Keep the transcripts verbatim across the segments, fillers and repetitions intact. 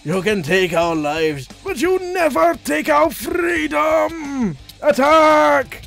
You can take our lives, but you never take our freedom! Attack!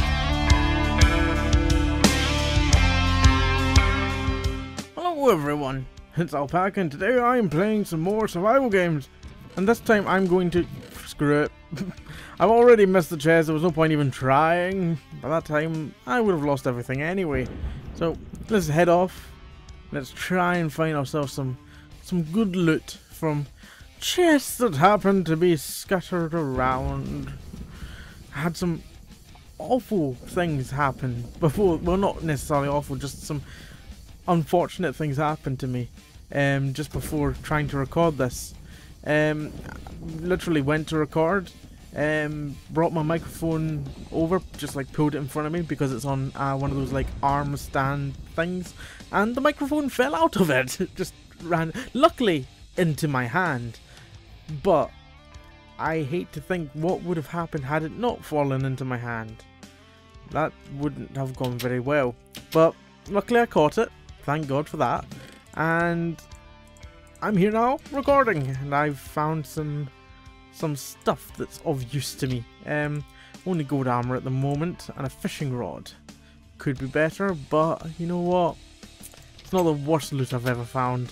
Hello everyone, it's Alpaca and today I'm playing some more survival games. And this time I'm going to... screw it. I've already missed the chest, there was no point even trying. By that time, I would have lost everything anyway. So, let's head off. Let's try and find ourselves some, some good loot from chests that happen to be scattered around. I had some awful things happen before. Well, not necessarily awful, just some unfortunate things happened to me um, just before trying to record this. Um, literally went to record, um, brought my microphone over, just like pulled it in front of me because it's on uh, one of those like arm stand things, and the microphone fell out of it. It just ran, luckily, into my hand. But I hate to think what would have happened had it not fallen into my hand. That wouldn't have gone very well. But luckily I caught it. Thank God for that. And I'm here now recording, and I've found some some stuff that's of use to me. Um, only gold armor at the moment and a fishing rod. Could be better, but you know what? It's not the worst loot I've ever found.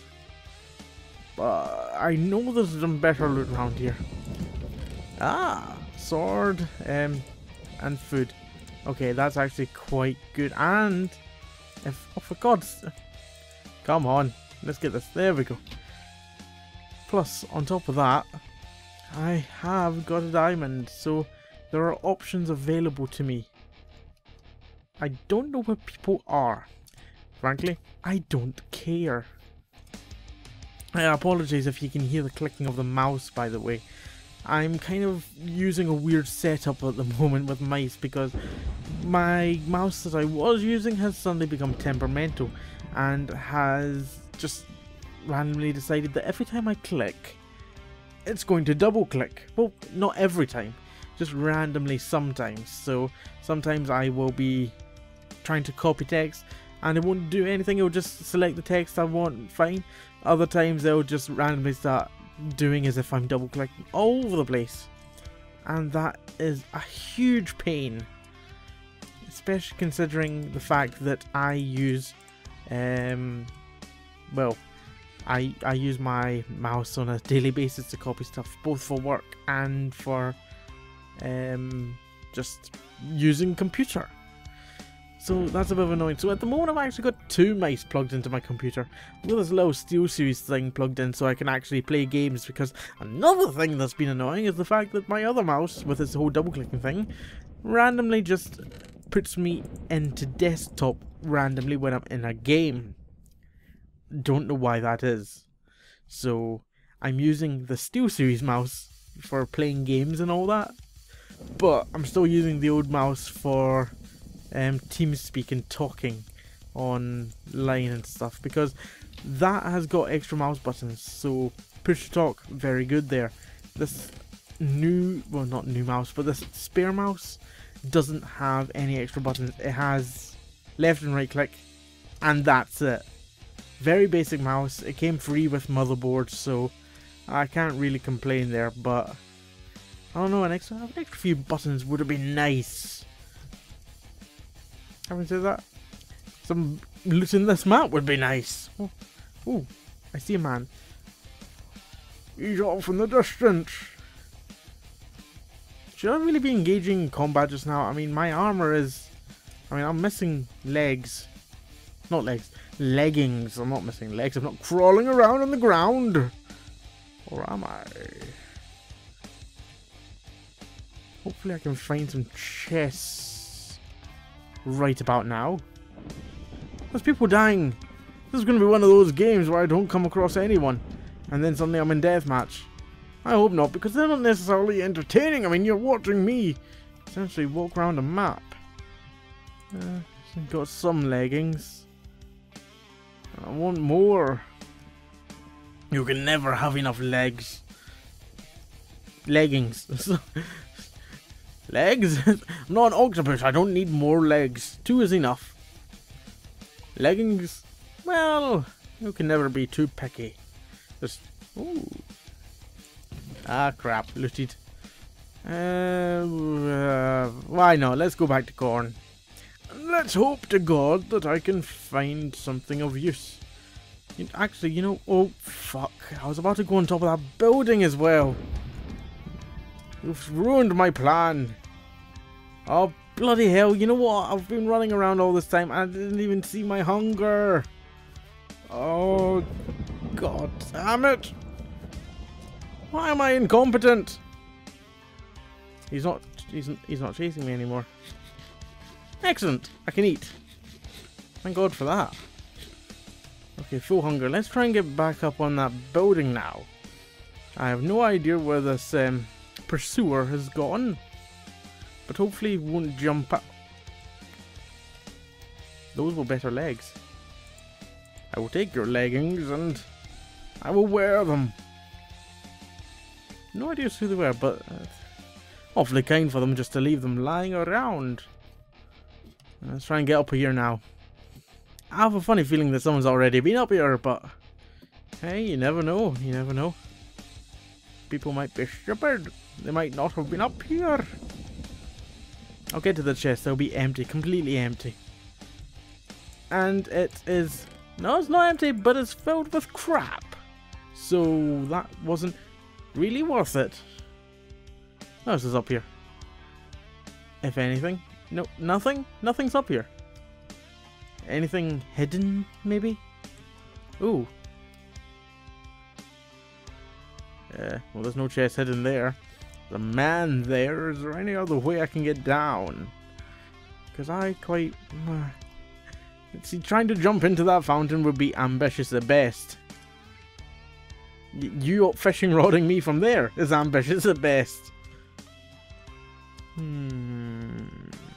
But I know there's some better loot around here. Ah, sword, um, and food. Okay, that's actually quite good. And if, oh, for God's, come on, let's get this. There we go. Plus, on top of that, I have got a diamond, so there are options available to me. I don't know where people are. Frankly, I don't care. I apologize if you can hear the clicking of the mouse, by the way. I'm kind of using a weird setup at the moment with mice because my mouse that I was using has suddenly become temperamental and has just randomly decided that every time I click, it's going to double click. Well, not every time, just randomly sometimes. So sometimes I will be trying to copy text and it won't do anything, it will just select the text I want, fine. Other times they'll just randomly start doing as if I'm double clicking all over the place, and that is a huge pain, especially considering the fact that I use um well I, I use my mouse on a daily basis to copy stuff, both for work and for um just using computer. So that's a bit of annoying. So at the moment I've actually got two mice plugged into my computer. I've got this little SteelSeries thing plugged in so I can actually play games, because another thing that's been annoying is the fact that my other mouse, with its whole double clicking thing, randomly just puts me into desktop randomly when I'm in a game. Don't know why that is. So I'm using the SteelSeries mouse for playing games and all that, but I'm still using the old mouse for Um, TeamSpeak and talking online and stuff, because that has got extra mouse buttons. So push to talk, very good there. This new, well not new mouse, but this spare mouse doesn't have any extra buttons. It has left and right click, and that's it. Very basic mouse. It came free with motherboard, so I can't really complain there. But I don't know, an extra, an extra few buttons would have been nice. Having said that, some loot in this map would be nice. Oh, oh, I see a man. He's off in the distance. Should I really be engaging in combat just now? I mean, my armor is... I mean, I'm missing legs. Not legs. Leggings. I'm not missing legs. I'm not crawling around on the ground. Or am I? Hopefully I can find some chests right about now. There's people dying. This is going to be one of those games where I don't come across anyone and then suddenly I'm in deathmatch. I hope not, because they're not necessarily entertaining. I mean, you're watching me essentially walk around a map. Uh, got some leggings. I want more. You can never have enough legs. Leggings. Legs? I'm not an octopus, I don't need more legs. Two is enough. Leggings? Well, you can never be too picky. Just, ooh, Ah, crap. Looted. Uh, uh, why not? Let's go back to corn. Let's hope to God that I can find something of use. Actually, you know... Oh, fuck. I was about to go on top of that building as well. You've ruined my plan. Oh, bloody hell. You know what? I've been running around all this time. I didn't even see my hunger. Oh, God damn it. Why am I incompetent? He's not... He's, he's not chasing me anymore. Excellent. I can eat. Thank God for that. Okay, full hunger. Let's try and get back up on that building now. I have no idea where this um, pursuer has gone. But hopefully he won't jump up. Those were better legs. I will take your leggings and I will wear them. No idea who they were, but uh, awfully kind for them just to leave them lying around. Let's try and get up here now. I have a funny feeling that someone's already been up here, but hey, you never know, you never know. People might be stupid. They might not have been up here. I'll get to the chest, they'll be empty, completely empty. And it is... No, it's not empty, but it's filled with crap. So that wasn't really worth it. What else is up here? If anything. No, nothing? Nothing's up here. Anything hidden, maybe? Ooh. Uh, well, there's no chest hidden there. There's a man there. Is there any other way I can get down? Because I quite... Uh, see, trying to jump into that fountain would be ambitious at best. Y you fishing rodding me from there is ambitious at best. Hmm...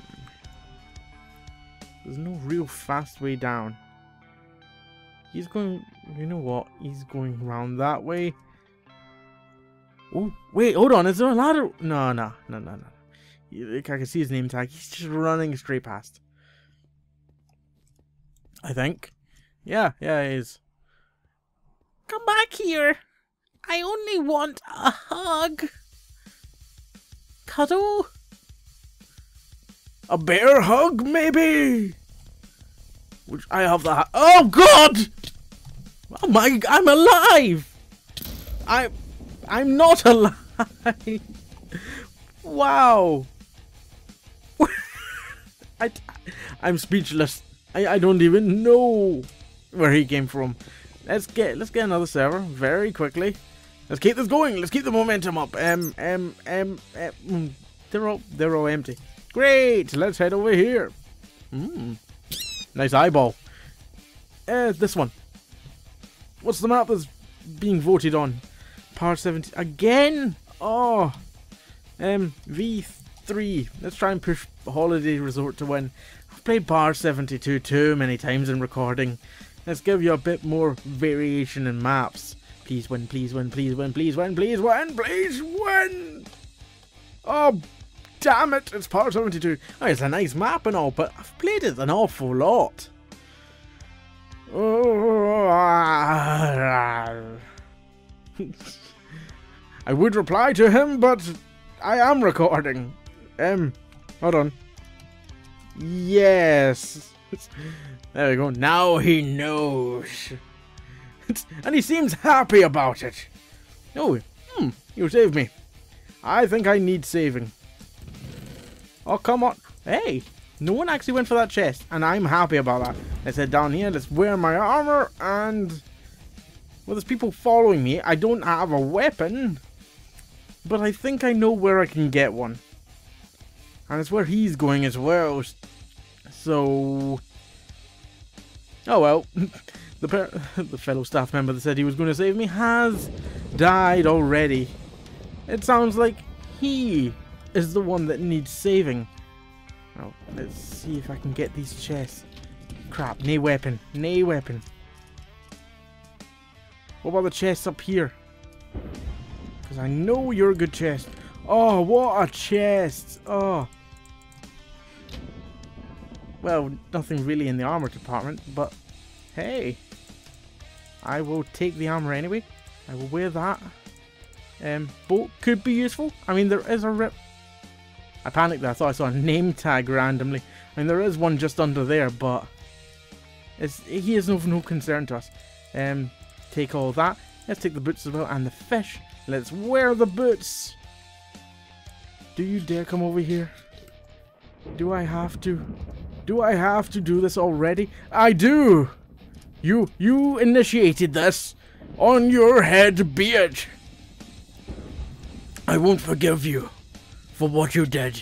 There's no real fast way down. He's going... You know what? He's going round that way. Oh, wait, hold on. Is there a ladder? No, no, no, no, no. I can see his name tag. He's just running straight past. I think. Yeah, yeah, he is. Come back here. I only want a hug. Cuddle? A bear hug, maybe? Which I have the... Oh, God! Oh, my... I'm alive! I... I'm not alive! Wow! I... I'm speechless. I, I don't even know where he came from. Let's get... Let's get another server very quickly. Let's keep this going. Let's keep the momentum up. Um, um, um, um they're all... They're all empty. Great! Let's head over here. Hmm. Nice eyeball. Uh, this one. What's the map that's being voted on? Par seventy again? Oh. Um, V three. Let's try and push Holiday Resort to win. I've played Par seventy-two too many times in recording. Let's give you a bit more variation in maps. Please win, please win, please win, please win, please win, please win! Oh, damn it, it's Par seventy-two. Oh, it's a nice map and all, but I've played it an awful lot. Oh, I would reply to him, but I am recording. Um, hold on. Yes. There we go. Now he knows. And he seems happy about it. Oh, hmm, you saved me. I think I need saving. Oh, come on. Hey, no one actually went for that chest, and I'm happy about that. Let's head down here. Let's wear my armor, and... Well, there's people following me. I don't have a weapon, but I think I know where I can get one. And it's where he's going as well. So... Oh, well. The, per the fellow staff member that said he was going to save me has died already. It sounds like he is the one that needs saving. Oh, let's see if I can get these chests. Crap, no weapon. No weapon. What about the chests up here? Because I know you're a good chest. Oh, what a chest. Oh. Well, nothing really in the armor department, but hey. I will take the armor anyway. I will wear that. Um, boat could be useful. I mean, there is a rip. I panicked there. I thought I saw a name tag randomly. I mean, there is one just under there, but it's, he is of no concern to us. Um, take all that. Let's take the boots as well, and the fish. Let's wear the boots. Do you dare come over here? Do I have to? Do I have to do this already? I do! You, you initiated this. On your head be it. I won't forgive you for what you did.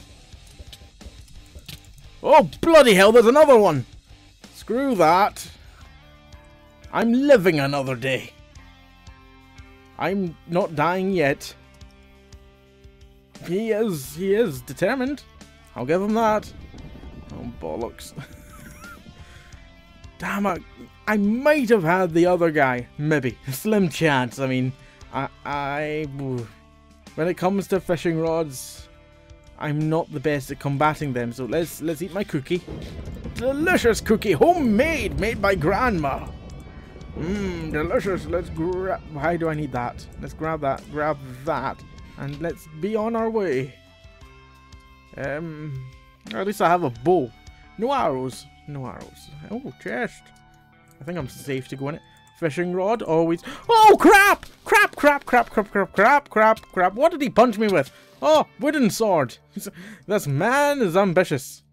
Oh, bloody hell, there's another one. Screw that. I'm living another day. I'm not dying yet. He is, he is determined. I'll give him that. Oh, bollocks. Damn it. I might have had the other guy. Maybe. Slim chance. I mean, I, I... When it comes to fishing rods, I'm not the best at combating them. So let's, let's eat my cookie. Delicious cookie. Homemade. Made by Grandma. Mmm, delicious. Let's grab... Why do I need that? Let's grab that. Grab that. And let's be on our way. Um, at least I have a bow. No arrows. No arrows. Oh, chest. I think I'm safe to go in it. Fishing rod, always. Oh, crap! Crap, crap, crap, crap, crap, crap, crap, crap. What did he punch me with? Oh, wooden sword. This man is ambitious.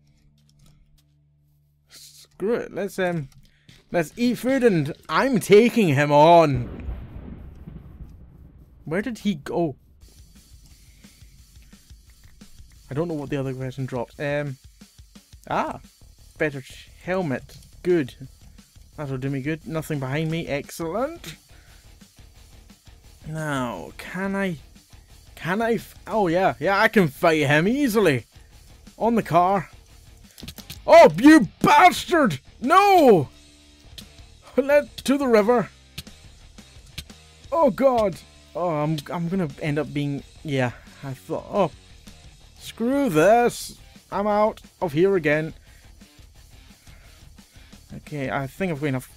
Screw it. Let's, um, let's eat food and I'm taking him on. Where did he go? I don't know what the other question dropped. Um, ah, better helmet. Good. That'll do me good. Nothing behind me. Excellent. Now, can I... Can I... F oh, yeah. Yeah, I can fight him easily. On the car. Oh, you bastard! No! Let to the river. Oh, God. Oh, I'm, I'm gonna end up being... Yeah, I thought... Oh. Screw this. I'm out of here again. Okay, I think I've got enough.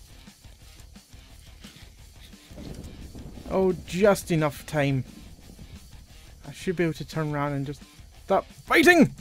Oh, just enough time. I should be able to turn around and just stop fighting.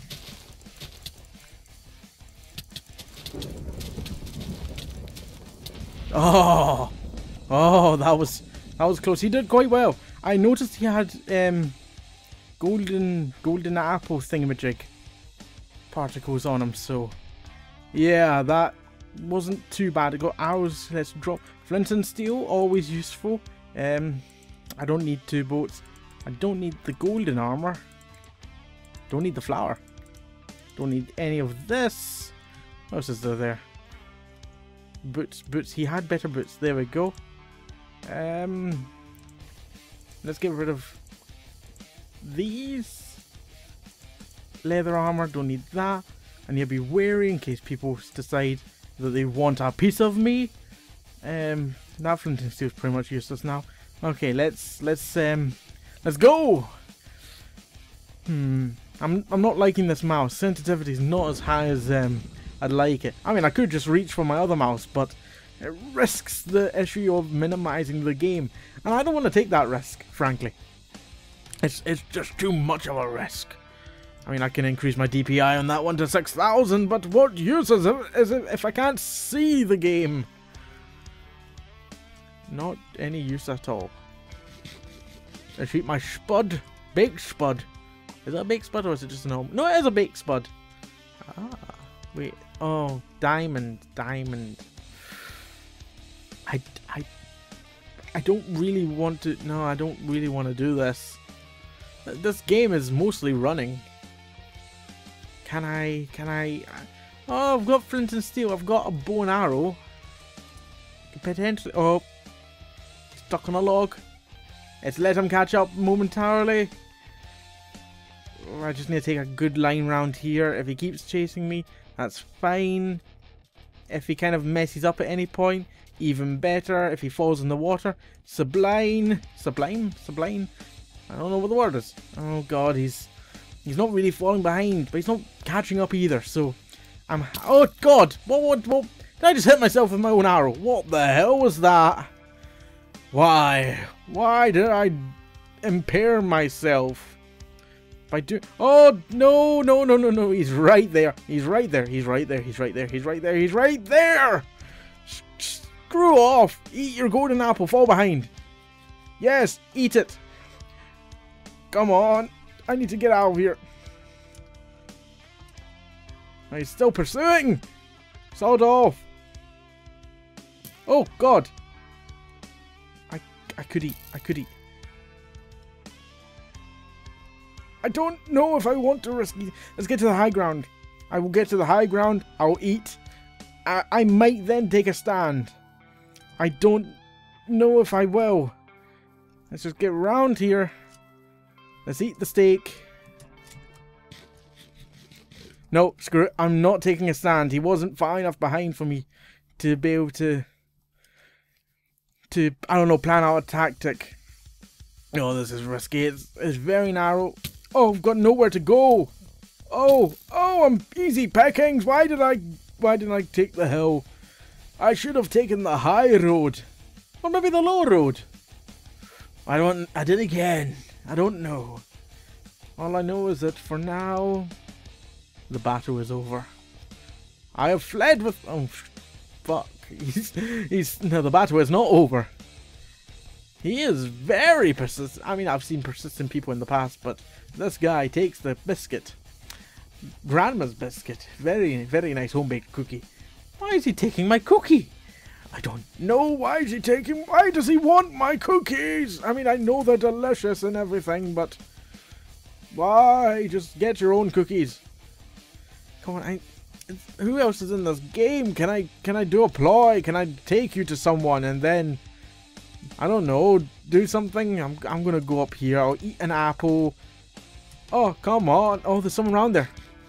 Oh, oh, that was that was close. He did quite well. I noticed he had um. Golden, golden apple thingamajig particles on him, so yeah, that wasn't too bad. I got arrows. Let's drop flint and steel, always useful. Um, I don't need two boats. I don't need the golden armor. Don't need the flower. Don't need any of this. What else is there there? Boots, boots. He had better boots. There we go. Um, let's get rid of these. Leather armor, don't need that. I need to be wary in case people decide that they want a piece of me. Um, that flint and steel is pretty much useless now. Okay, let's let's um let's go. Hmm, I'm I'm not liking this mouse. Sensitivity is not as high as um I'd like it. I mean, I could just reach for my other mouse, but it risks the issue of minimizing the game, and I don't want to take that risk, frankly. It's, it's just too much of a risk. I mean, I can increase my D P I on that one to six thousand, but what use is it, is it if I can't see the game? Not any use at all. Let's eat my spud. Baked spud. Is that a baked spud or is it just a normal? No, it is a baked spud. Ah, wait. Oh, diamond. Diamond. I, I, I don't really want to... No, I don't really want to do this. This game is mostly running. Can I, can I, oh, I've got flint and steel, I've got a bow and arrow. Potentially, oh, stuck on a log. Let's let him catch up momentarily. Oh, I just need to take a good line round here. If he keeps chasing me, that's fine. If he kind of messes up at any point, even better. If he falls in the water, sublime, sublime, sublime. I don't know what the word is. Oh god, he's he's not really falling behind, but he's not catching up either. So I'm. Oh god, what what what? Did I just hit myself with my own arrow? What the hell was that? Why? Why did I? impair myself by doing... Oh, no, no, no, no, no. He's right there. He's right there. He's right there. He's right there. He's right there. He's right there. Screw off. Eat your golden apple. Fall behind. Yes, eat it. Come on. I need to get out of here. He's still pursuing. Sawed off. Oh, God. I, I could eat. I could eat. I don't know if I want to risk it. Let's get to the high ground. I will get to the high ground. I'll eat. I, I might then take a stand. I don't know if I will. Let's just get around here. Let's eat the steak. No, screw it. I'm not taking a stand. He wasn't far enough behind for me to be able to, to, I don't know, plan out a tactic. Oh, this is risky. It's, it's very narrow. Oh, I've got nowhere to go. Oh, oh, I'm easy pickings. Why did I, why didn't I take the hill? I should have taken the high road. Or maybe the low road. I don't, I did again. I don't know. All I know is that for now, the battle is over. I have fled with, oh, fuck. He's, he's, no, the battle is not over. He is very persistent. I mean, I've seen persistent people in the past, but this guy takes the biscuit. Grandma's biscuit. Very, very nice home-baked cookie. Why is he taking my cookie? I don't know. Why is he taking... Why does he want my cookies? I mean, I know they're delicious and everything, but... Why? Just get your own cookies. Come on, I... Who else is in this game? Can I, can I do a ploy? Can I take you to someone and then... I don't know, do something. I'm, I'm gonna go up here. I'll eat an apple. Oh, come on. Oh, there's someone around there.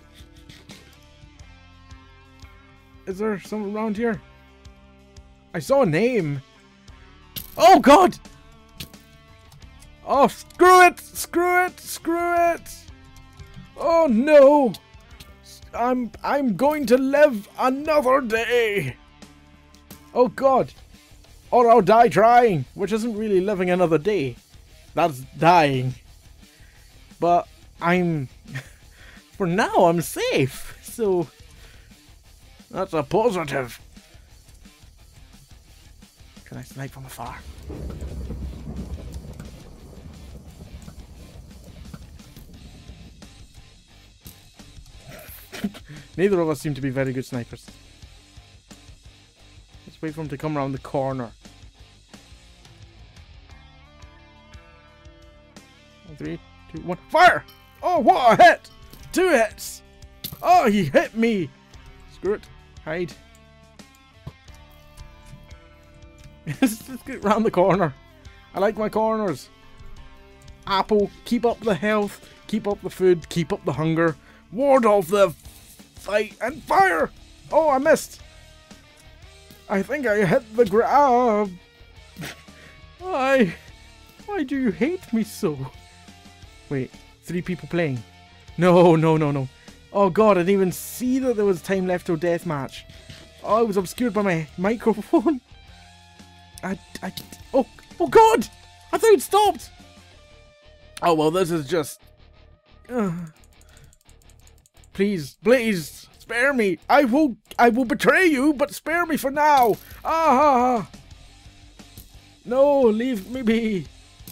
Is there someone around here? I saw a name. Oh, God. Oh, screw it. Screw it. Screw it. Oh, no. I'm, I'm going to live another day. Oh, God. Or I'll die trying, which isn't really living another day. That's dying. But I'm... for now, I'm safe. So, that's a positive. Can I snipe from afar? Neither of us seem to be very good snipers. Let's wait for him to come around the corner. Three, two, one, fire! Oh, what a hit! Two hits! Oh, he hit me! Screw it. Hide. Let's get round the corner. I like my corners. Apple, keep up the health, keep up the food, keep up the hunger, ward off the fight, and fire! Oh, I missed. I think I hit the ground. Why? Why do you hate me so? Wait, three people playing. No, no, no, no. Oh God, I didn't even see that there was time left till deathmatch. Oh, it was obscured by my microphone. I, I, oh, oh God! I thought it stopped. Oh well, this is just. Uh, please, please, spare me. I will, I will betray you, but spare me for now. Ah! No, leave me be.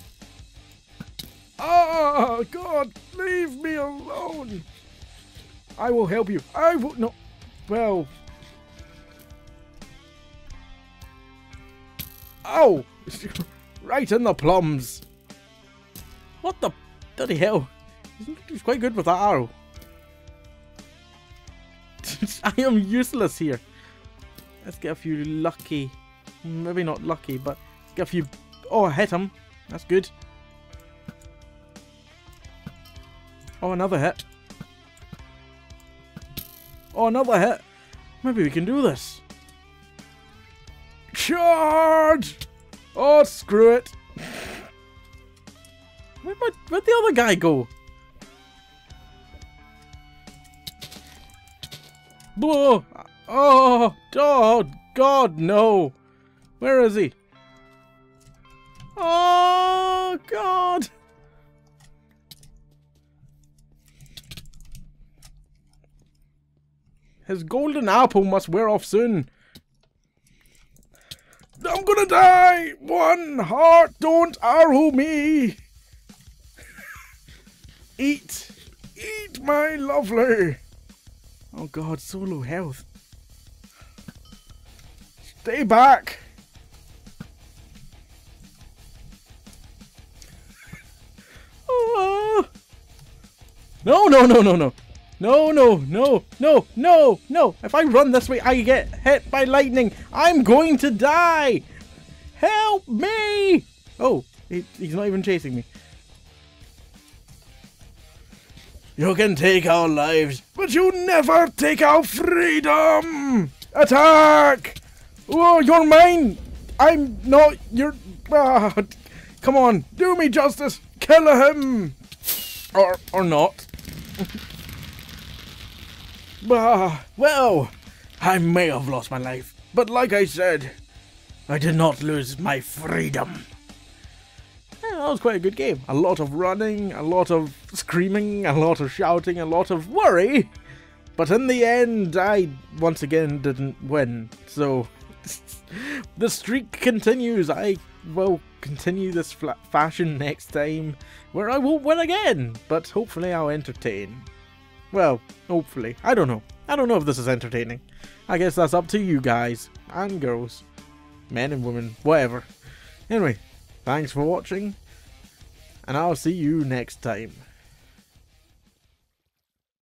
Oh, God, leave me alone. I will help you. I will... No. Well. Oh. Right in the plums. What the bloody hell? He's quite good with that arrow. I am useless here. Let's get a few lucky. Maybe not lucky, but let's get a few... Oh, I hit him. That's good. Oh, another hit. Oh, another hit. Maybe we can do this. Charge! Oh, screw it. Where'd, my, where'd the other guy go? Whoa! Oh, oh, God, no. Where is he? Oh, God. His golden apple must wear off soon. I'm gonna die! One heart, don't arrow me! Eat! Eat my lovely! Oh god, so low health. Stay back! Oh. No, no, no, no, no. No, no, no, no, no, no. If I run this way, I get hit by lightning. I'm going to die. Help me. Oh, he, he's not even chasing me. You can take our lives, but you never take our freedom. Attack. Oh, you're mine. I'm not your... Ah, come on, do me justice. Kill him. Or, or not. Ah, well, I may have lost my life, but like I said, I did not lose my freedom. Yeah, that was quite a good game. A lot of running, a lot of screaming, a lot of shouting, a lot of worry. But in the end, I once again didn't win. So the streak continues. I will continue this fashion next time, where I will win again. But hopefully I'll entertain. Well, hopefully. I don't know. I don't know if this is entertaining. I guess that's up to you guys and girls. Men and women. Whatever. Anyway, thanks for watching. And I'll see you next time.